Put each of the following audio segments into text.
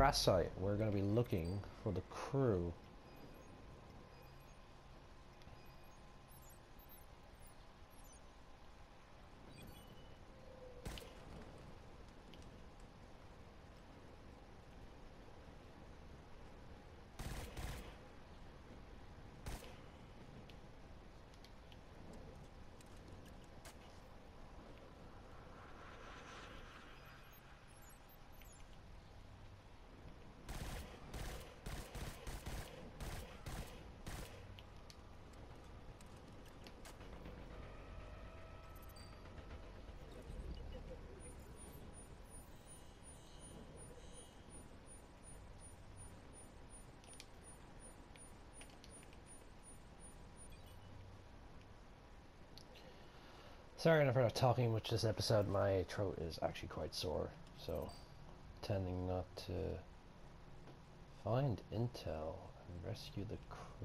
crash site. We're going to be looking for the crew. Sorry for not talking much this episode. My throat is actually quite sore, so tending not to find intel and rescue the crew.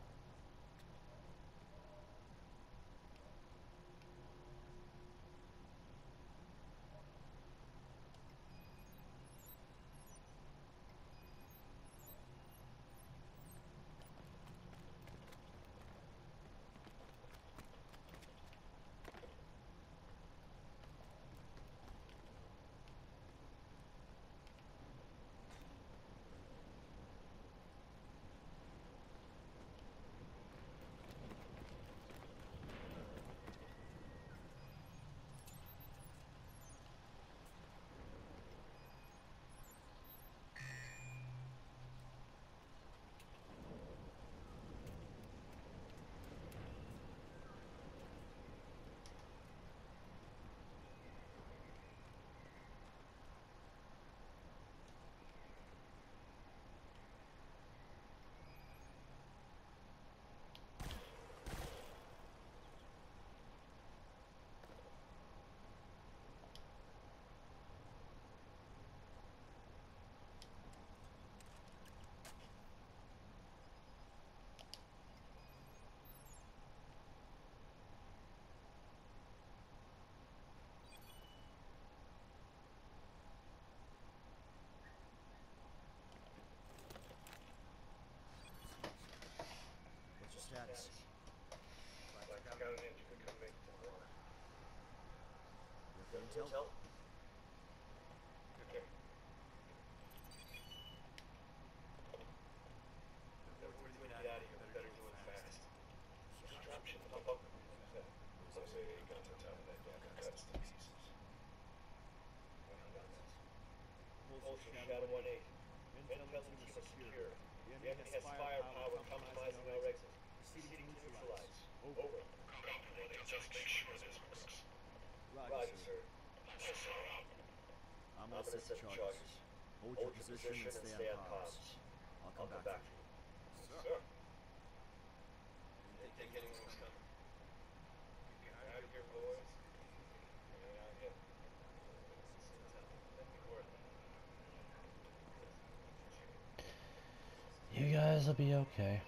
Status. Black Scout and Ninja could come make it tomorrow. You have the intel? Okay. Before we get out of here, we better do it fast. Disruption pop up. Looks like they got to the top of that damn cuts to pieces. Ultra Shadow 1-8. Intel team is secure. The enemy has firepower compromising our exit. Proceeding to neutralize. Over. Just make sure this works. Roger, sir. I'm gonna set the charges. Hold your position and stay on comms. I'll come back for you. Sir. Didn't think anyone was coming. Get out of here, boys. Get out of here. You guys will be okay.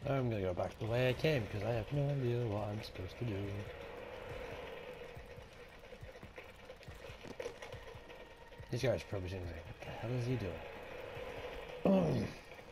I'm gonna go back the way I came because I have no idea what I'm supposed to do. These guys are probably saying, what the hell is he doing?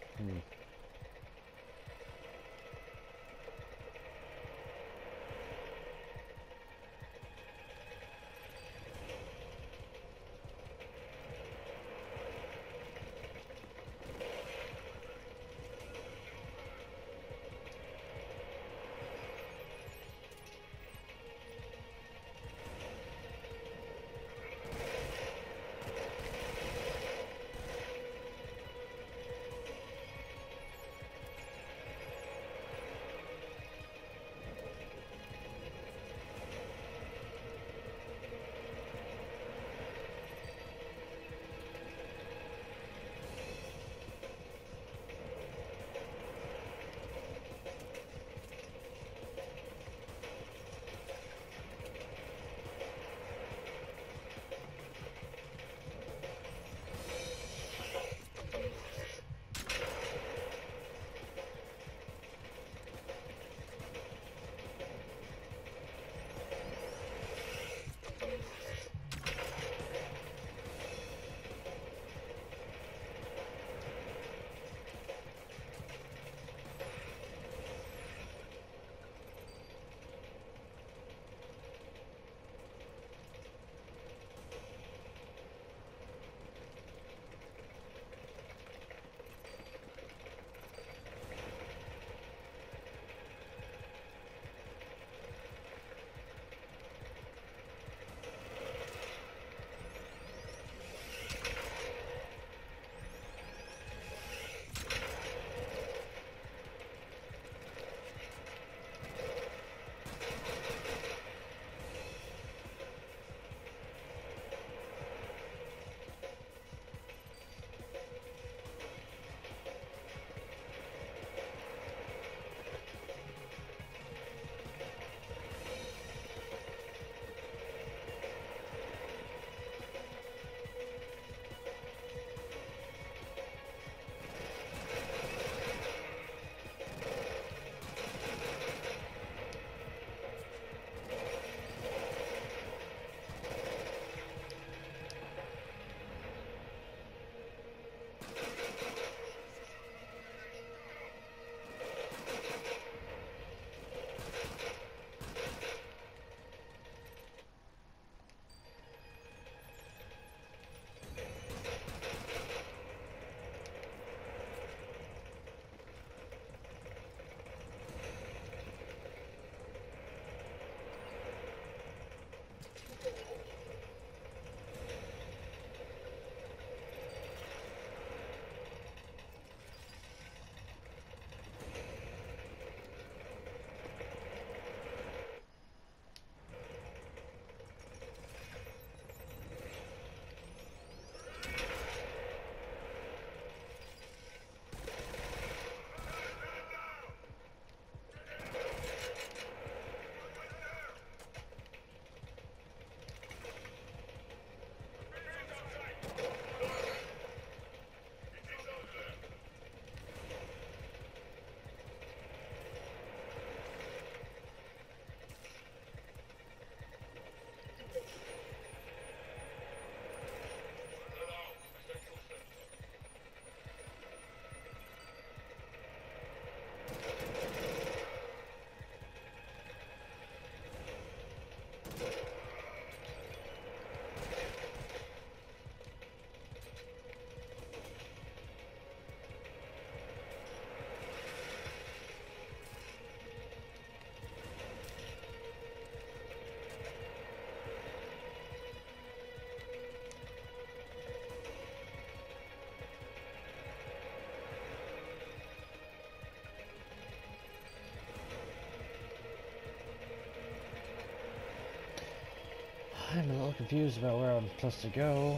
I'm a little confused about where I'm supposed to go.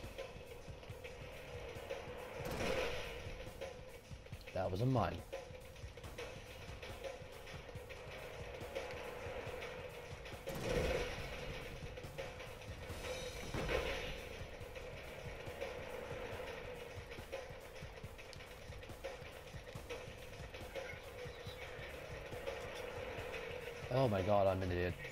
That was a mine. Oh my god, I'm an idiot.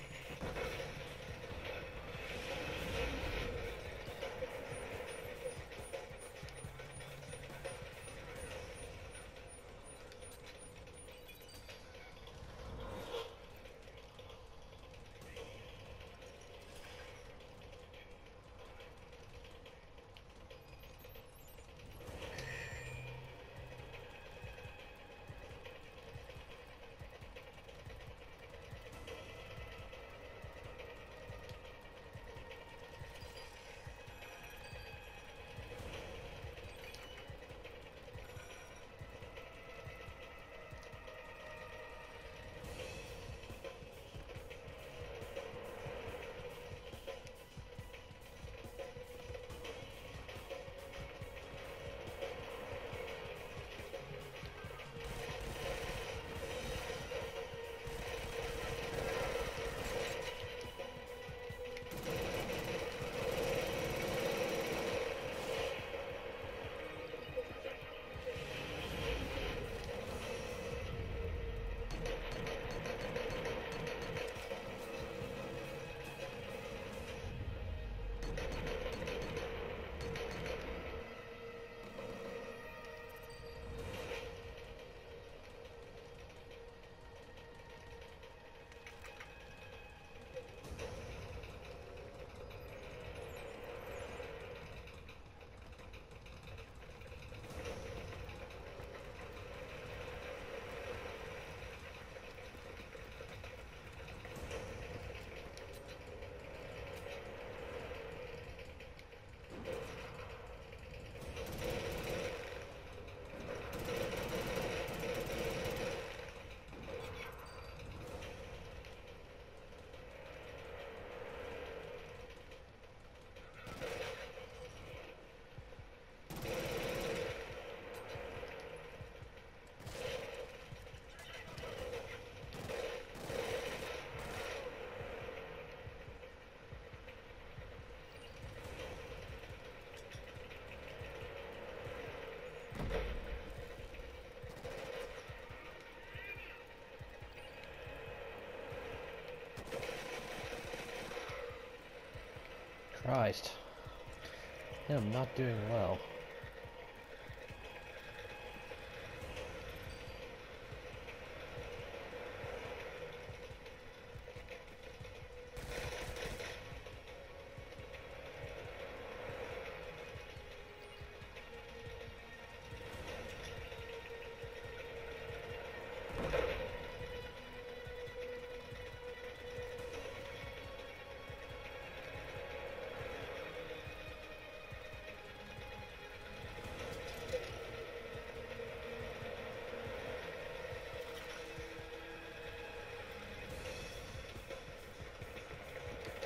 Christ. Yeah, I'm not doing well.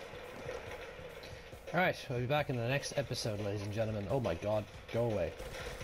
Alright, I'll be back in the next episode, ladies and gentlemen. Oh my god, go away.